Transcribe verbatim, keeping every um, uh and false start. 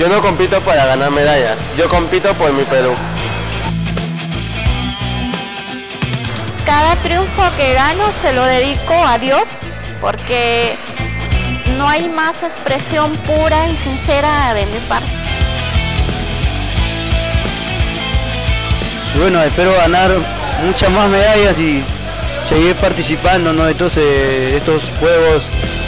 Yo no compito para ganar medallas, yo compito por mi Perú. Cada triunfo que gano se lo dedico a Dios, porque no hay más expresión pura y sincera de mi parte. Bueno, espero ganar muchas más medallas y seguir participando, ¿no?, de estos, eh, estos juegos